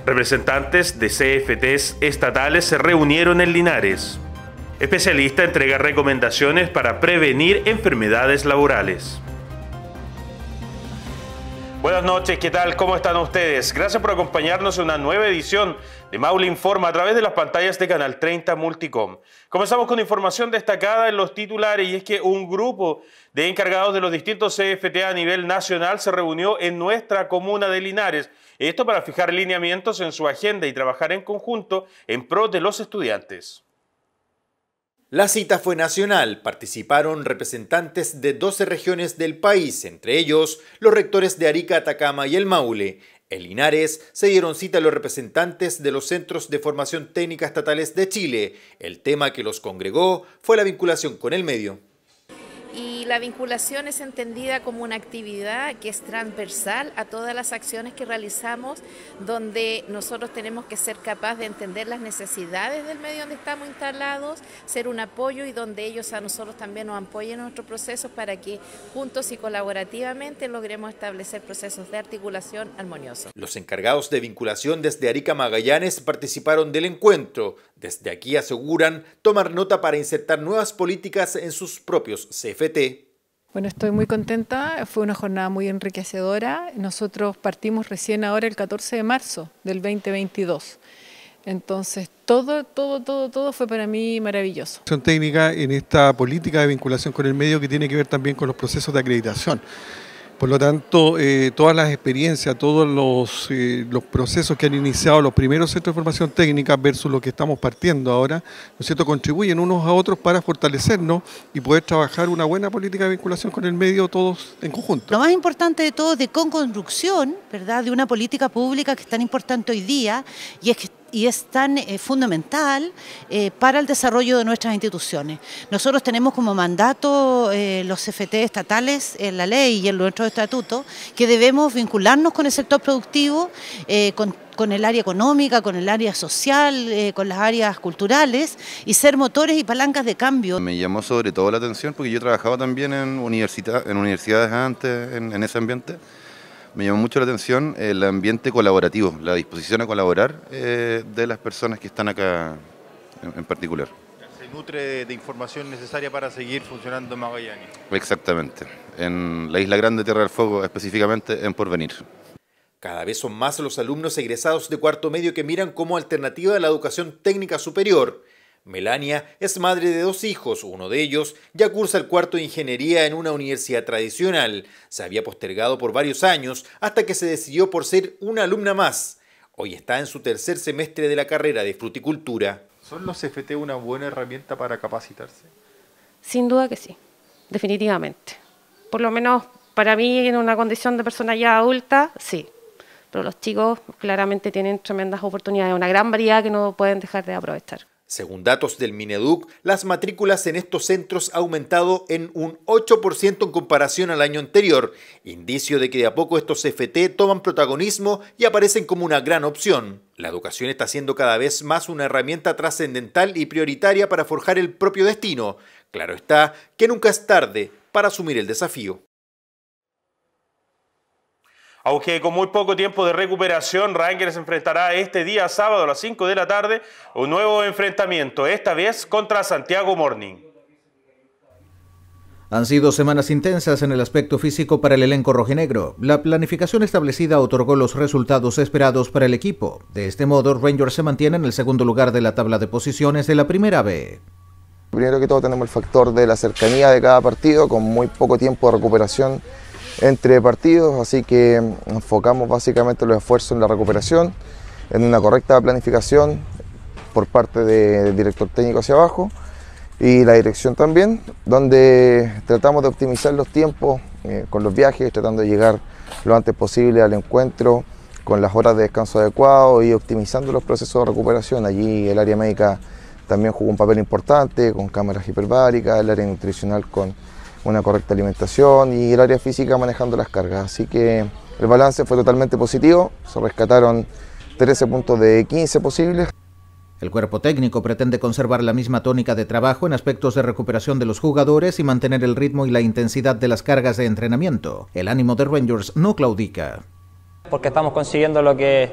Representantes de CFTs estatales se reunieron en Linares. Especialista entrega recomendaciones para prevenir enfermedades laborales. Buenas noches, ¿qué tal? ¿Cómo están ustedes? Gracias por acompañarnos en una nueva edición de Maule Informa a través de las pantallas de Canal 30 Multicom. Comenzamos con información destacada en los titulares, y es que un grupo de encargados de los distintos CFT a nivel nacional se reunió en nuestra comuna de Linares. Esto para fijar lineamientos en su agenda y trabajar en conjunto en pro de los estudiantes. La cita fue nacional, participaron representantes de 12 regiones del país, entre ellos los rectores de Arica, Atacama y el Maule. En Linares se dieron cita a los representantes de los Centros de Formación Técnica Estatales de Chile. El tema que los congregó fue la vinculación con el medio. Y la vinculación es entendida como una actividad que es transversal a todas las acciones que realizamos, donde nosotros tenemos que ser capaces de entender las necesidades del medio donde estamos instalados, ser un apoyo y donde ellos a nosotros también nos apoyen en nuestros procesos para que juntos y colaborativamente logremos establecer procesos de articulación armoniosos. Los encargados de vinculación desde Arica Magallanes participaron del encuentro. Desde aquí aseguran tomar nota para insertar nuevas políticas en sus propios CFT. Bueno, estoy muy contenta, fue una jornada muy enriquecedora. Nosotros partimos recién ahora el 14 de marzo del 2022. Entonces, todo fue para mí maravilloso. Técnica en esta política de vinculación con el medio que tiene que ver también con los procesos de acreditación. Por lo tanto, todas las experiencias, todos los procesos que han iniciado los primeros centros de formación técnica versus lo que estamos partiendo ahora, ¿no es cierto?, contribuyen unos a otros para fortalecernos y poder trabajar una buena política de vinculación con el medio todos en conjunto. Lo más importante de todo es de co-construcción, ¿verdad?, de una política pública que es tan importante hoy día y es tan fundamental para el desarrollo de nuestras instituciones. Nosotros tenemos como mandato los CFT estatales en la ley y en nuestros estatutos que debemos vincularnos con el sector productivo, con el área económica, con el área social, con las áreas culturales y ser motores y palancas de cambio. Me llamó sobre todo la atención porque yo trabajaba también en universidades antes, en ese ambiente. Me llamó mucho la atención el ambiente colaborativo, la disposición a colaborar de las personas que están acá en particular. Se nutre de información necesaria para seguir funcionando en Magallanes. Exactamente, en la Isla Grande, Tierra del Fuego, específicamente en Porvenir. Cada vez son más los alumnos egresados de cuarto medio que miran como alternativa a la educación técnica superior. Melania es madre de 2 hijos, uno de ellos ya cursa el cuarto de ingeniería en una universidad tradicional. Se había postergado por varios años hasta que se decidió por ser una alumna más. Hoy está en su 3er semestre de la carrera de fruticultura. ¿Son los CFT una buena herramienta para capacitarse? Sin duda que sí, definitivamente. Por lo menos para mí en una condición de persona ya adulta, sí. Pero los chicos claramente tienen tremendas oportunidades, una gran variedad que no pueden dejar de aprovechar. Según datos del Mineduc, las matrículas en estos centros ha aumentado en un 8% en comparación al año anterior, indicio de que de a poco estos CFT toman protagonismo y aparecen como una gran opción. La educación está siendo cada vez más una herramienta trascendental y prioritaria para forjar el propio destino. Claro está que nunca es tarde para asumir el desafío. Aunque con muy poco tiempo de recuperación, Rangers enfrentará este día sábado a las 5 de la tarde un nuevo enfrentamiento, esta vez contra Santiago Morning. Han sido semanas intensas en el aspecto físico para el elenco rojinegro. La planificación establecida otorgó los resultados esperados para el equipo. De este modo, Rangers se mantiene en el segundo lugar de la tabla de posiciones de la Primera B. Primero que todo tenemos el factor de la cercanía de cada partido, con muy poco tiempo de recuperación entre partidos, así que enfocamos básicamente los esfuerzos en la recuperación, en una correcta planificación por parte del director técnico hacia abajo y la dirección también, donde tratamos de optimizar los tiempos con los viajes, tratando de llegar lo antes posible al encuentro con las horas de descanso adecuado y optimizando los procesos de recuperación. Allí el área médica también jugó un papel importante con cámaras hiperbáricas, el área nutricional con una correcta alimentación y el área física manejando las cargas. Así que el balance fue totalmente positivo, se rescataron 13 puntos de 15 posibles. El cuerpo técnico pretende conservar la misma tónica de trabajo en aspectos de recuperación de los jugadores y mantener el ritmo y la intensidad de las cargas de entrenamiento. El ánimo de Rangers no claudica. Porque estamos consiguiendo lo que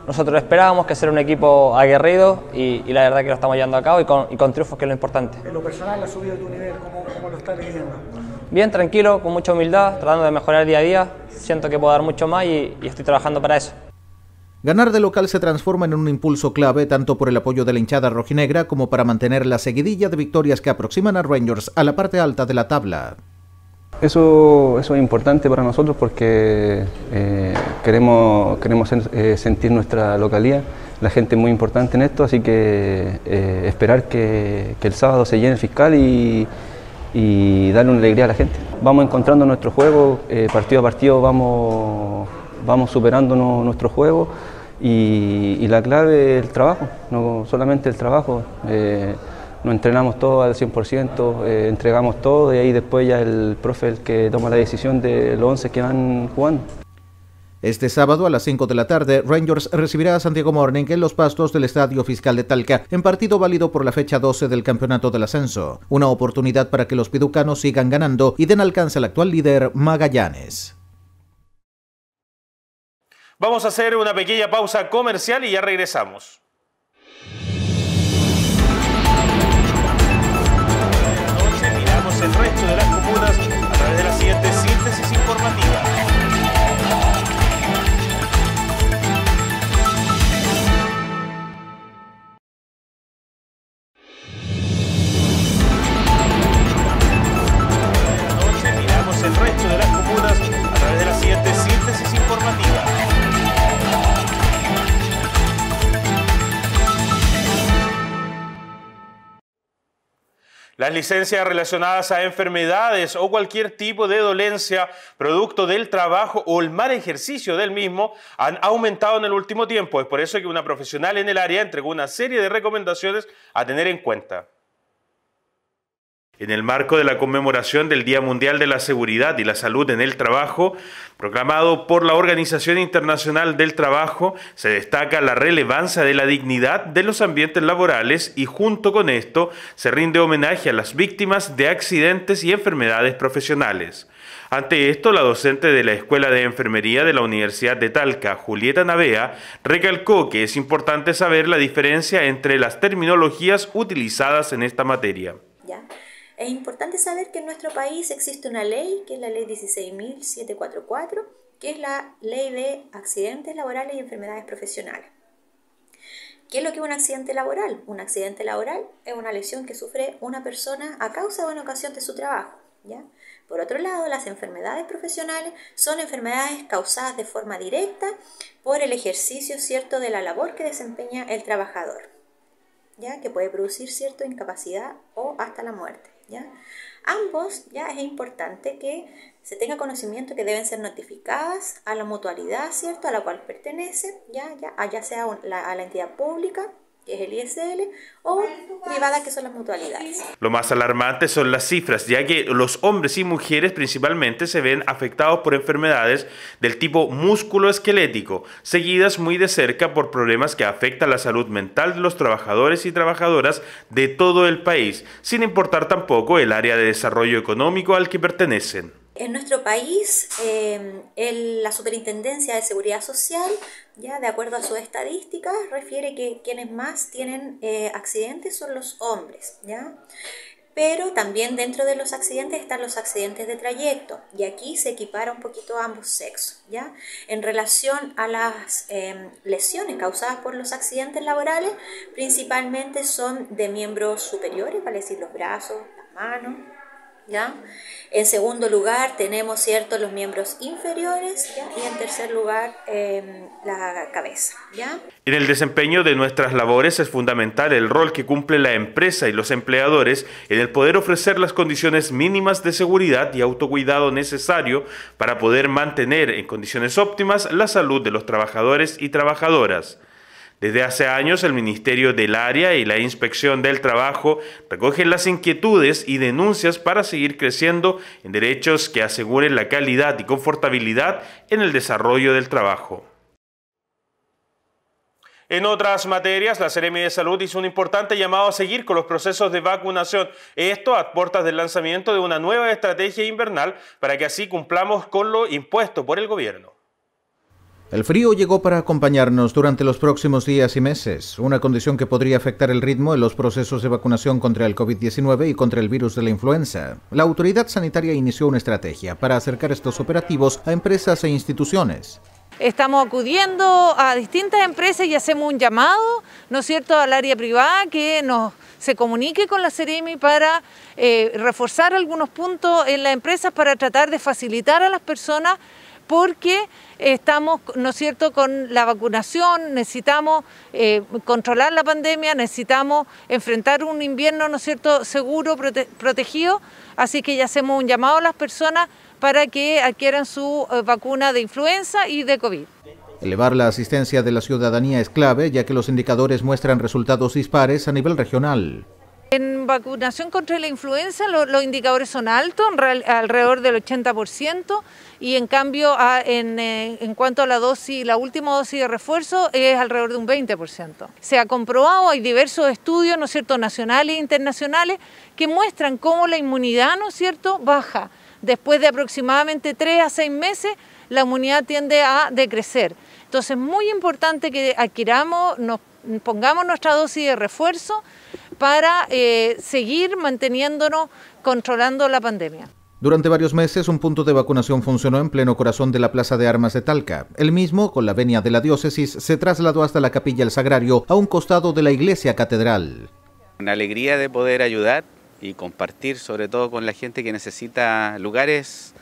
nosotros esperábamos, que ser un equipo aguerrido y la verdad que lo estamos llevando a cabo y con triunfos, que es lo importante. En lo personal, la subida de tu nivel, ¿cómo lo estás viviendo? Bien, tranquilo, con mucha humildad, tratando de mejorar día a día. Siento que puedo dar mucho más y estoy trabajando para eso. Ganar de local se transforma en un impulso clave tanto por el apoyo de la hinchada rojinegra como para mantener la seguidilla de victorias que aproximan a Rangers a la parte alta de la tabla. Eso es importante para nosotros porque queremos sentir nuestra localía. La gente es muy importante en esto, así que esperar que el sábado se llene el Fiscal y darle una alegría a la gente. Vamos encontrando nuestro juego, partido a partido vamos superando nuestro juego y la clave es el trabajo, no solamente el trabajo. Nos entrenamos todo al 100%, entregamos todo y ahí después ya el profe el que toma la decisión de los 11 que van jugando. Este sábado a las 5 de la tarde, Rangers recibirá a Santiago Morning en los pastos del Estadio Fiscal de Talca, en partido válido por la fecha 12 del Campeonato del Ascenso. Una oportunidad para que los piducanos sigan ganando y den alcance al actual líder Magallanes. Vamos a hacer una pequeña pausa comercial y ya regresamos. Miramos el resto de las comunas a través de la siguiente síntesis informativa. Miramos el resto de las comunas a través de la siguiente síntesis informativa. Las licencias relacionadas a enfermedades o cualquier tipo de dolencia producto del trabajo o el mal ejercicio del mismo han aumentado en el último tiempo. Es por eso que una profesional en el área entregó una serie de recomendaciones a tener en cuenta. En el marco de la conmemoración del Día Mundial de la Seguridad y la Salud en el Trabajo, proclamado por la Organización Internacional del Trabajo, se destaca la relevancia de la dignidad de los ambientes laborales y junto con esto se rinde homenaje a las víctimas de accidentes y enfermedades profesionales. Ante esto, la docente de la Escuela de Enfermería de la Universidad de Talca, Julieta Navea, recalcó que es importante saber la diferencia entre las terminologías utilizadas en esta materia. Es importante saber que en nuestro país existe una ley, que es la ley 16.744, que es la ley de accidentes laborales y enfermedades profesionales. ¿Qué es lo que es un accidente laboral? Un accidente laboral es una lesión que sufre una persona a causa o en ocasión de su trabajo, ¿ya? Por otro lado, las enfermedades profesionales son enfermedades causadas de forma directa por el ejercicio, ¿cierto?, de la labor que desempeña el trabajador, ¿ya?, que puede producir cierta incapacidad o hasta la muerte. ¿Ya? Ambos, ya es importante que se tenga conocimiento que deben ser notificadas a la mutualidad, ¿cierto?, a la cual pertenece, ya sea a la entidad pública, que es el ISL, o privada, que son las mutualidades. Lo más alarmante son las cifras, ya que los hombres y mujeres principalmente se ven afectados por enfermedades del tipo músculo-esquelético, seguidas muy de cerca por problemas que afectan la salud mental de los trabajadores y trabajadoras de todo el país, sin importar tampoco el área de desarrollo económico al que pertenecen. En nuestro país, la Superintendencia de Seguridad Social, ya de acuerdo a sus estadísticas, refiere que quienes más tienen accidentes son los hombres, ¿ya? Pero también dentro de los accidentes están los accidentes de trayecto, y aquí se equipara un poquito a ambos sexos, ¿ya? En relación a las lesiones causadas por los accidentes laborales, principalmente son de miembros superiores, vale decir los brazos, las manos, ¿ya? En segundo lugar tenemos, ¿cierto?, los miembros inferiores, ¿ya? Y en tercer lugar la cabeza, ¿ya? En el desempeño de nuestras labores es fundamental el rol que cumple la empresa y los empleadores en el poder ofrecer las condiciones mínimas de seguridad y autocuidado necesario para poder mantener en condiciones óptimas la salud de los trabajadores y trabajadoras. Desde hace años, el Ministerio del Área y la Inspección del Trabajo recogen las inquietudes y denuncias para seguir creciendo en derechos que aseguren la calidad y confortabilidad en el desarrollo del trabajo. En otras materias, la Seremi de Salud hizo un importante llamado a seguir con los procesos de vacunación. Esto a puertas del lanzamiento de una nueva estrategia invernal para que así cumplamos con lo impuesto por el gobierno. El frío llegó para acompañarnos durante los próximos días y meses, una condición que podría afectar el ritmo en los procesos de vacunación contra el COVID-19 y contra el virus de la influenza. La autoridad sanitaria inició una estrategia para acercar estos operativos a empresas e instituciones. Estamos acudiendo a distintas empresas y hacemos un llamado, ¿no es cierto?, al área privada que se comunique con la Ceremi para reforzar algunos puntos en las empresas para tratar de facilitar a las personas, porque estamos, ¿no es cierto?, con la vacunación, necesitamos controlar la pandemia, necesitamos enfrentar un invierno, ¿no es cierto?, seguro, protegido, así que ya hacemos un llamado a las personas para que adquieran su vacuna de influenza y de COVID. Elevar la asistencia de la ciudadanía es clave, ya que los indicadores muestran resultados dispares a nivel regional. En vacunación contra la influenza los indicadores son altos, alrededor del 80%, y en cambio en cuanto a la última dosis de refuerzo es alrededor de un 20%. Se ha comprobado, hay diversos estudios, ¿no es cierto?, nacionales e internacionales, que muestran cómo la inmunidad, ¿no es cierto?, baja. Después de aproximadamente 3 a 6 meses, la inmunidad tiende a decrecer. Entonces es muy importante que pongamos nuestra dosis de refuerzo para seguir manteniéndonos controlando la pandemia. Durante varios meses, un punto de vacunación funcionó en pleno corazón de la Plaza de Armas de Talca. El mismo, con la venia de la diócesis, se trasladó hasta la Capilla El Sagrario, a un costado de la iglesia catedral. Una alegría de poder ayudar y compartir, sobre todo con la gente que necesita lugares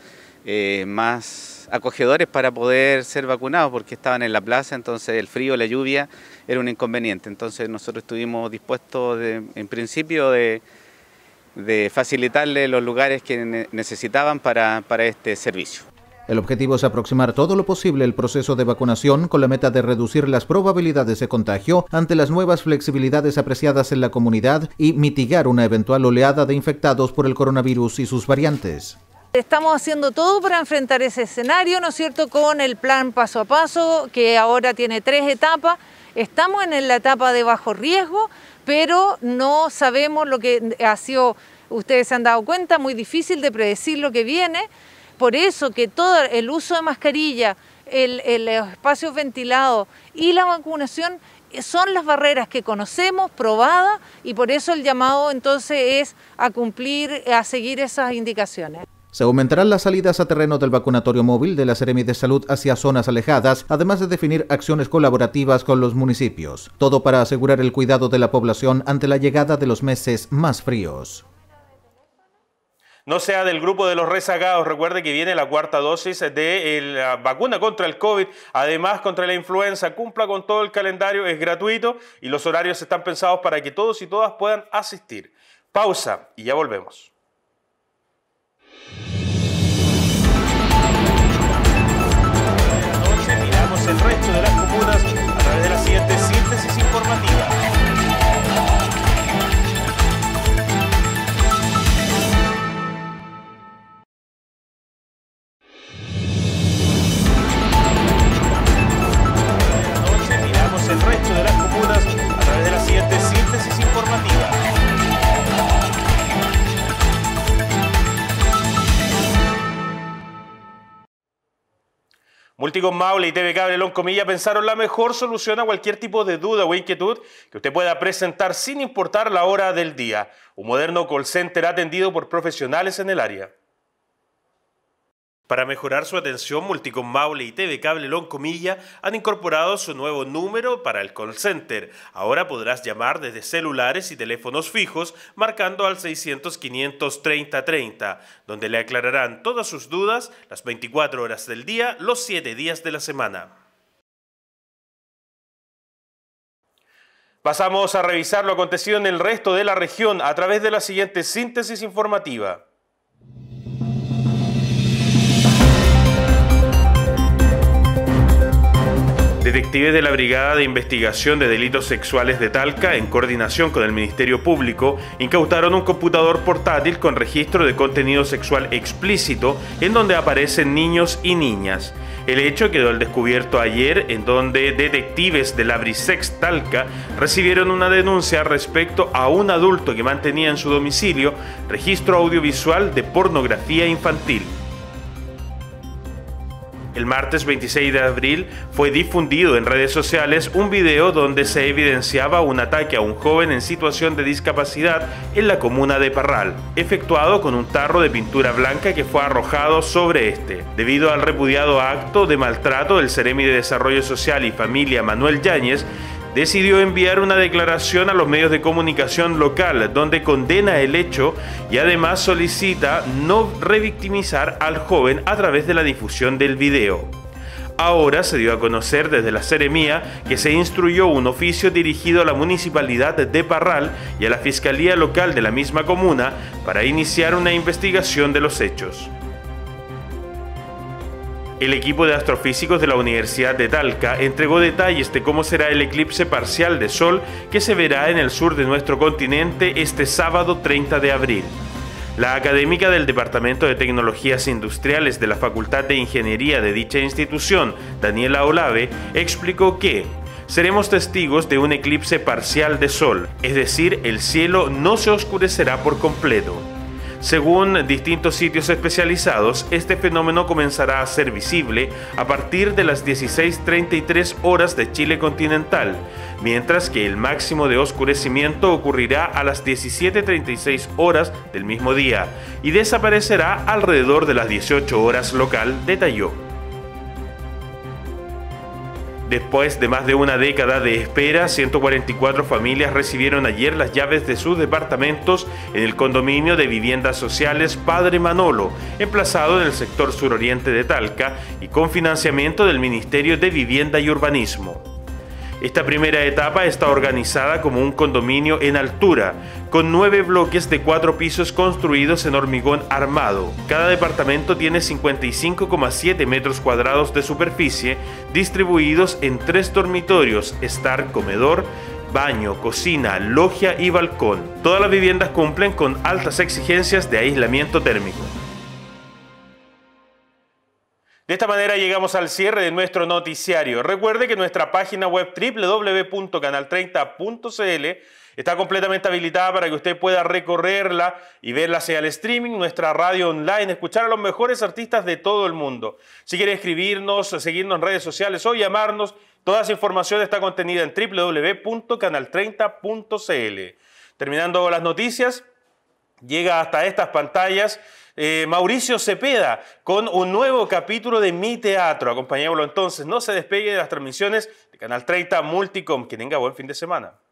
más acogedores para poder ser vacunados, porque estaban en la plaza, entonces el frío, la lluvia era un inconveniente. Entonces nosotros estuvimos dispuestos en principio de facilitarle los lugares que necesitaban para este servicio. El objetivo es aproximar todo lo posible el proceso de vacunación con la meta de reducir las probabilidades de contagio ante las nuevas flexibilidades apreciadas en la comunidad y mitigar una eventual oleada de infectados por el coronavirus y sus variantes. Estamos haciendo todo para enfrentar ese escenario, ¿no es cierto?, con el plan paso a paso, que ahora tiene 3 etapas. Estamos en la etapa de bajo riesgo, pero no sabemos lo que ha sido, ustedes se han dado cuenta, muy difícil de predecir lo que viene. Por eso que todo el uso de mascarilla, los espacios ventilados y la vacunación son las barreras que conocemos, probadas, y por eso el llamado entonces es a cumplir, a seguir esas indicaciones. Se aumentarán las salidas a terreno del vacunatorio móvil de la Seremi de Salud hacia zonas alejadas, además de definir acciones colaborativas con los municipios. Todo para asegurar el cuidado de la población ante la llegada de los meses más fríos. No sea del grupo de los rezagados. Recuerde que viene la 4ª dosis de la vacuna contra el COVID, además contra la influenza. Cumpla con todo el calendario, es gratuito y los horarios están pensados para que todos y todas puedan asistir. Pausa y ya volvemos. Esta noche miramos el resto de las comunas a través de la siguiente síntesis informativa. El resto de las comunas a través de la siguiente síntesis informativa. Multicom Maule y TV Cable Loncomilla pensaron la mejor solución a cualquier tipo de duda o inquietud que usted pueda presentar sin importar la hora del día. Un moderno call center atendido por profesionales en el área. Para mejorar su atención, Multicom Maule y TV Cable Loncomilla han incorporado su nuevo número para el call center. Ahora podrás llamar desde celulares y teléfonos fijos marcando al 600-530-30, donde le aclararán todas sus dudas las 24 horas del día, los 7 días de la semana. Pasamos a revisar lo acontecido en el resto de la región a través de la siguiente síntesis informativa. Detectives de la Brigada de Investigación de Delitos Sexuales de Talca, en coordinación con el Ministerio Público, incautaron un computador portátil con registro de contenido sexual explícito en donde aparecen niños y niñas. El hecho quedó al descubierto ayer, en donde detectives de la Brisex Talca recibieron una denuncia respecto a un adulto que mantenía en su domicilio registro audiovisual de pornografía infantil. El martes 26 de abril fue difundido en redes sociales un video donde se evidenciaba un ataque a un joven en situación de discapacidad en la comuna de Parral, efectuado con un tarro de pintura blanca que fue arrojado sobre este. Debido al repudiado acto de maltrato, el Seremi de Desarrollo Social y Familia, Manuel Yáñez, decidió enviar una declaración a los medios de comunicación local donde condena el hecho y además solicita no revictimizar al joven a través de la difusión del video. Ahora se dio a conocer desde la Seremía que se instruyó un oficio dirigido a la Municipalidad de Parral y a la Fiscalía Local de la misma comuna para iniciar una investigación de los hechos. El equipo de astrofísicos de la Universidad de Talca entregó detalles de cómo será el eclipse parcial de Sol que se verá en el sur de nuestro continente este sábado 30 de abril. La académica del Departamento de Tecnologías Industriales de la Facultad de Ingeniería de dicha institución, Daniela Olave, explicó que seremos testigos de un eclipse parcial de Sol, es decir, el cielo no se oscurecerá por completo. Según distintos sitios especializados, este fenómeno comenzará a ser visible a partir de las 16:33 horas de Chile continental, mientras que el máximo de oscurecimiento ocurrirá a las 17:36 horas del mismo día y desaparecerá alrededor de las 18 horas local, detalló. Después de más de una década de espera, 144 familias recibieron ayer las llaves de sus departamentos en el condominio de viviendas sociales Padre Manolo, emplazado en el sector suroriente de Talca y con financiamiento del Ministerio de Vivienda y Urbanismo. Esta primera etapa está organizada como un condominio en altura, con 9 bloques de 4 pisos construidos en hormigón armado. Cada departamento tiene 55,7 metros cuadrados de superficie, distribuidos en 3 dormitorios, estar, comedor, baño, cocina, logia y balcón. Todas las viviendas cumplen con altas exigencias de aislamiento térmico. De esta manera llegamos al cierre de nuestro noticiario. Recuerde que nuestra página web www.canal30.cl está completamente habilitada para que usted pueda recorrerla y ver la señal streaming, nuestra radio online, escuchar a los mejores artistas de todo el mundo. Si quiere escribirnos, seguirnos en redes sociales o llamarnos, toda esa información está contenida en www.canal30.cl. Terminando las noticias, llega hasta estas pantallas Mauricio Cepeda con un nuevo capítulo de Mi Teatro. Acompañémoslo entonces, no se despegue de las transmisiones de Canal 30 Multicom. Que tenga buen fin de semana.